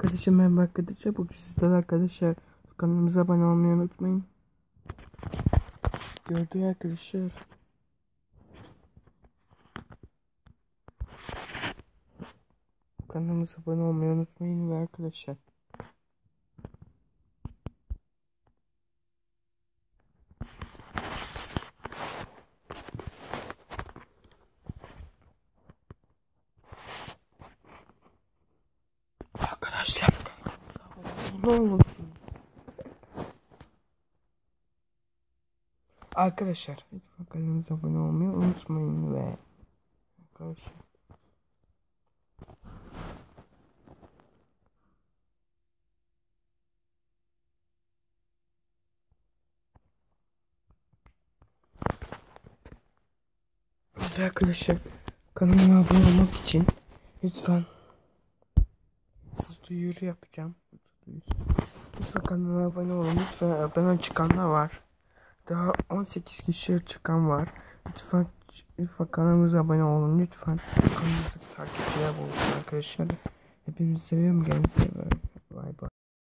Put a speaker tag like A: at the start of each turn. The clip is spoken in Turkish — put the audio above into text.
A: Arkadaşlar merhaba arkadaşlar. Bugün sizlerle arkadaşlar kanalımıza abone olmayı unutmayın. Gördüğünüz arkadaşlar. Kanalımıza abone olmayı unutmayın ve arkadaşlar. Arkadaşlar ne olursun. Arkadaşlar lütfen kanalımıza abone olmayı unutmayın ve arkadaşlar. Arkadaşlar kanalıma abone olmak için lütfen duyuru yapacağım. Lütfen kanalıma abone olun. Lütfen bana çıkanlar var. Daha 18 kişi çıkan var. Lütfen kanalımıza abone olun. Lütfen kanalımızdaki takipçiler olsun arkadaşlar. Hepinizi seviyorum. Kendinize